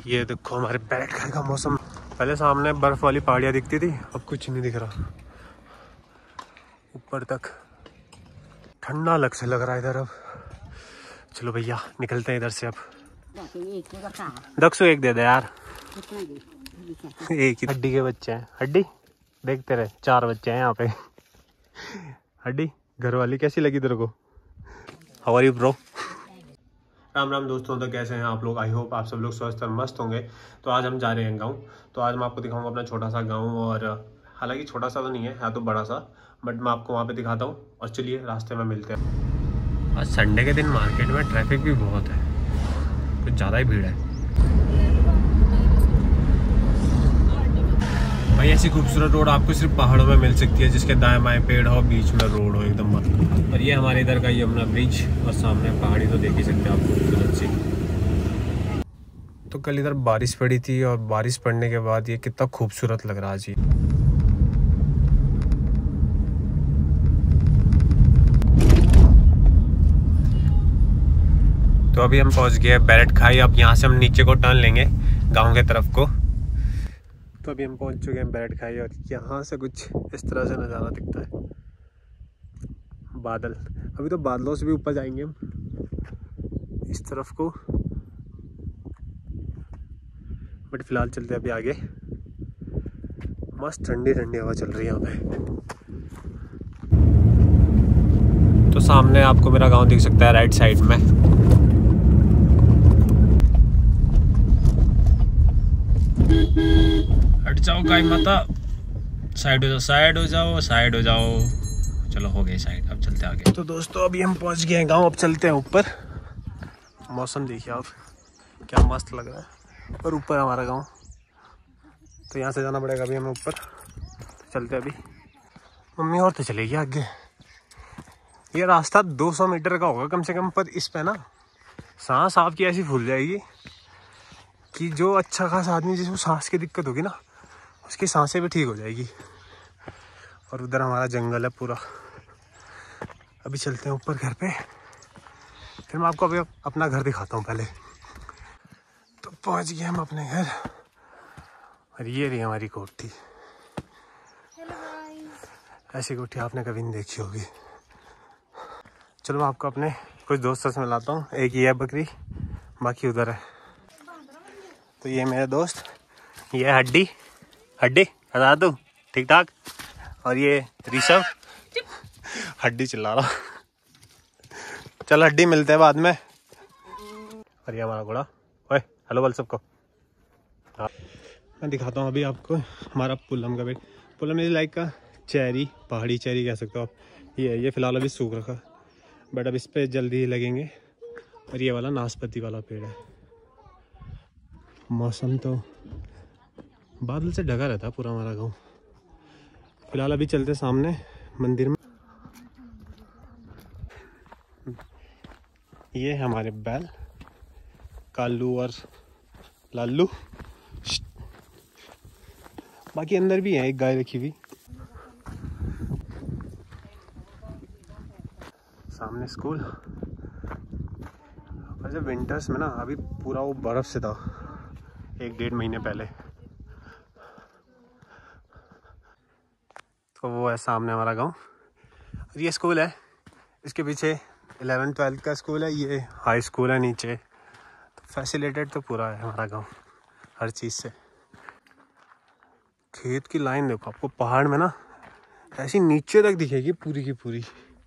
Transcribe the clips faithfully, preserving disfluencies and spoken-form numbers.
ये देखो हमारे बैठ खाने का मौसम। पहले सामने बर्फ वाली पहाड़ियाँ दिखती थी, अब कुछ नहीं दिख रहा। ऊपर तक ठंडा अलग से लग रहा है इधर। अब चलो भैया निकलते हैं इधर से। अब दक्षु एक दे दे यार। एक ही हड्डी के बच्चे हैं। हड्डी देखते रहे, चार बच्चे हैं यहाँ पे। हड्डी घर वाली कैसी लगी तेरे को? How are you bro? Ram Ram दोस्तों, तो कैसे हैं आप लोग? आई होप आप सब लोग स्वस्थ और मस्त होंगे। तो आज हम जा रहे हैं गांव। तो आज मैं आपको दिखाऊंगा अपना छोटा सा गांव, और हालांकि छोटा सा तो नहीं है, है तो बड़ा सा, बट मैं आपको वहां पे दिखाता हूं। और चलिए रास्ते में मिलते हैं। आज संडे के दिन मार्केट में ट्रैफिक भी बहुत है, कुछ ज़्यादा ही भीड़ है भाई। ऐसी खूबसूरत रोड आपको सिर्फ पहाड़ों में मिल सकती है, जिसके दाएं बाएं पेड़ हो, बीच में रोड हो एकदम मस्त। और ये हमारे इधर का यमुना ब्रिज, और सामने पहाड़ी तो देख ही सकते हैं आप, खूबसूरत सी। तो कल इधर बारिश पड़ी थी, और बारिश पड़ने के बाद ये कितना खूबसूरत लग रहा है जी। तो अभी हम पहुंच गए बैरट खाई। अब यहाँ से हम नीचे को टर्न लेंगे गाँव के तरफ को। तो अभी हम पहुंच चुके हैं बैरट खाई, और यहाँ से कुछ इस तरह से नज़ारा दिखता है। बादल, अभी तो बादलों से भी ऊपर जाएंगे हम इस तरफ को, बट फिलहाल चलते हैं अभी आगे। मस्त ठंडी ठंडी हवा चल रही है यहाँ पे। तो सामने आपको मेरा गांव दिख सकता है राइट साइड में। हट जाओ गाय माता, साइड हो जाओ, साइड हो जाओ, साइड हो जाओ। चलो हो गए साइड, अब चलते आगे। तो दोस्तों अभी हम पहुंच गए हैं गांव, अब चलते हैं ऊपर। मौसम देखिए आप, क्या मस्त लग रहा है। और ऊपर हमारा गांव, तो यहाँ से जाना पड़ेगा अभी हमें ऊपर। तो चलते अभी। मम्मी और तो चलेगी आगे। ये रास्ता दो सौ मीटर का होगा कम से कम, पर इस पे ना सांस आपकी ऐसी फूल जाएगी कि जो अच्छा खासा आदमी जिसको सांस की दिक्कत होगी ना, उसकी सांसें भी ठीक हो जाएगी। और उधर हमारा जंगल है पूरा। अभी चलते हैं ऊपर घर पे, फिर मैं आपको अभी अपना घर दिखाता हूँ पहले। तो पहुँच गए हम अपने घर, और ये रही हमारी कोठी। ऐसी कोठी आपने कभी नहीं देखी होगी। चलो मैं आपको अपने कुछ दोस्तों से मिलाता हूँ। एक ये है बकरी, बाकी उधर है। तो ये मेरे दोस्त, ये हड्डी। हड्डी बता दो ठीक ठाक। और ये ऋषभ। हड्डी चिल्ला रहा। चल हड्डी मिलते हैं बाद में। और ये हमारा घोड़ा। ओए हेलो बोल सबको। हाँ मैं दिखाता हूँ अभी आपको हमारा पुलम का पेड़। पुलम इज लाइक का चेरी, पहाड़ी चेरी कह सकते हो आप। ये ये फिलहाल अभी सूख रखा, बट अब इस पे जल्दी ही लगेंगे। और ये वाला नाशपाती वाला पेड़ है। मौसम तो बादल से ढका रहता है पूरा हमारा गाँव। फिलहाल अभी चलते सामने मंदिर में। ये हमारे बैल कालू और लालू। बाकी अंदर भी है एक गाय रखी हुई। सामने स्कूल। और जब विंटर्स में ना, अभी पूरा वो बर्फ से था एक डेढ़ महीने पहले। तो वो है सामने हमारा गांव। और ये स्कूल है, इसके पीछे इलेवन ट्वेल्थ का स्कूल है। ये हाई स्कूल है नीचे। तो फैसिलिटेड तो पूरा है हमारा गांव हर चीज़ से। खेत की लाइन देखो, आपको पहाड़ में ना ऐसी नीचे तक दिखेगी पूरी की पूरी।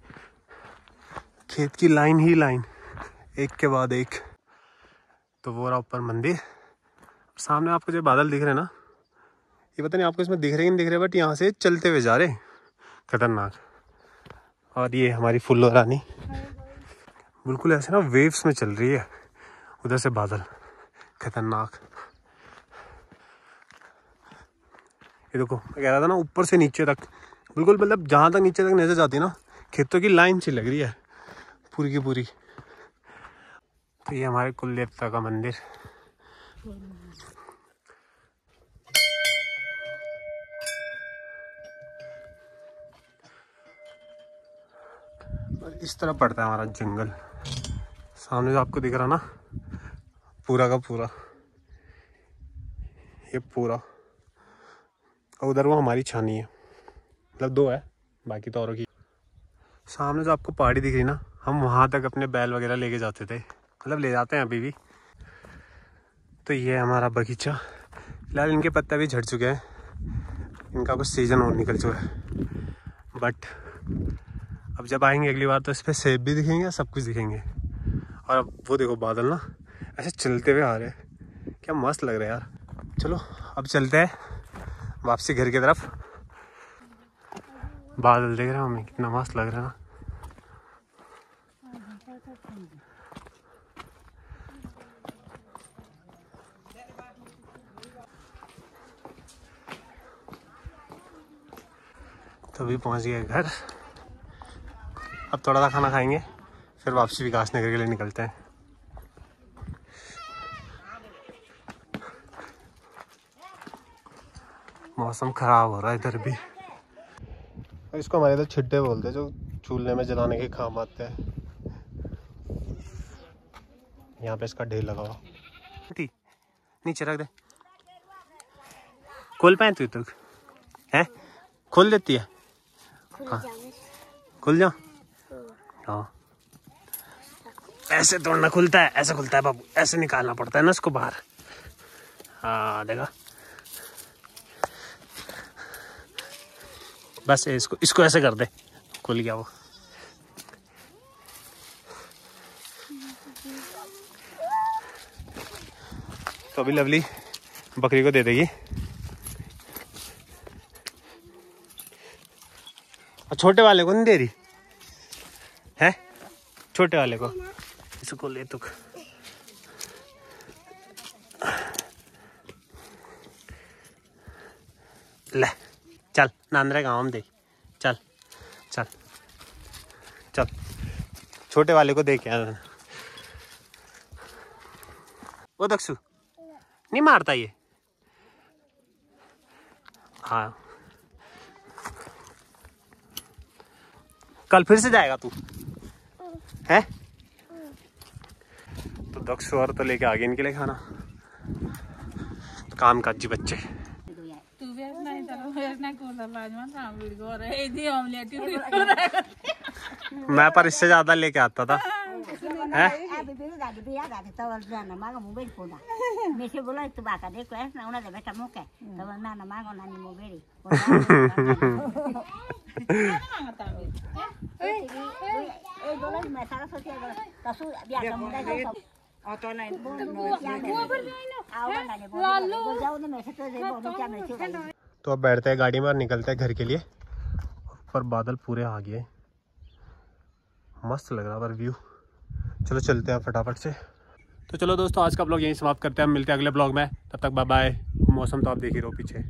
खेत की लाइन ही लाइन, एक के बाद एक। तो वो रहा ऊपर मंदिर। सामने आपको जो बादल दिख रहे हैं ना, ये पता नहीं आपको इसमें दिख रहे नहीं दिख रहे, बट यहाँ से चलते हुए जा रहे, खतरनाक। और ये हमारी फुल्लो रानी बिल्कुल ऐसे ना वेव्स में चल रही है। उधर से बादल खतरनाक। ये देखो मैं कह रहा था ना, ऊपर से नीचे तक बिल्कुल, मतलब जहाँ तक नीचे तक नजर जाती है ना, खेतों की लाइन सी लग रही है पूरी की पूरी। तो ये हमारे कुल देवता का मंदिर। और इस तरह पड़ता है हमारा जंगल। सामने जो आपको दिख रहा ना, पूरा का पूरा ये पूरा, और उधर वो हमारी छानी है, मतलब दो है, बाकी तो औरों की। सामने जो आपको पहाड़ी दिख रही ना, हम वहाँ तक अपने बैल वगैरह लेके जाते थे, मतलब ले जाते हैं अभी भी। तो ये हमारा बगीचा, फिलहाल इनके पत्ते भी झड़ चुके हैं, इनका कुछ सीजन और निकल चुका है। बट अब जब आएंगे अगली बार तो इस पर सेब भी दिखेंगे, सब कुछ दिखेंगे। और अब वो देखो बादल ना ऐसे चलते हुए आ रहे हैं, क्या मस्त लग रहा है यार। चलो अब चलते हैं वापसी घर की तरफ। बादल देख रहे हो हमें, कितना मस्त लग रहा है ना। तो अभी पहुंच गए घर, अब थोड़ा सा खाना खाएंगे, फिर वापसी विकास नगर के लिए निकलते हैं। मौसम खराब हो रहा है इधर भी। इसको हमारे इधर छिट्टे बोलते हैं, जो चूल्हे में जलाने के काम आते हैं। यहाँ पे इसका ढेर लगा हुआ, ठीक नीचे रख दे। खोल पाए तू तक है, खोल देती है। हाँ खुल जाओ। हाँ ऐसे तोड़ना खुलता है, ऐसे खुलता है बाबू, ऐसे निकालना पड़ता है ना इसको बाहर। हाँ देखा, बस इसको इसको ऐसे कर दे, खुल गया वो। तो अभी लवली बकरी को दे देगी, और छोटे वाले को नहीं दे रही है, छोटे वाले को। इसको ले तू, ले चल नांदरे गाँव में दे, चल चल चल, छोटे वाले को दे के आ। वो दक्षु नहीं मारता ये। हाँ कल फिर से जाएगा तू है। तो दक्षु और तो लेके आ गए इनके लिए खाना, तो काम काजी बच्चे। मैं पर इससे ज्यादा लेके आता था है? तो अब बैठते हैं गाड़ी में और निकलते हैं घर के लिए। पर बादल पूरे आ गए, मस्त लग रहा है पर व्यू। चलो चलते हैं फटाफट से। तो चलो दोस्तों आज का ब्लॉग यहीं समाप्त करते हैं, हम मिलते हैं अगले ब्लॉग में, तब तक बाय बाय। मौसम तो आप देख ही रहो पीछे।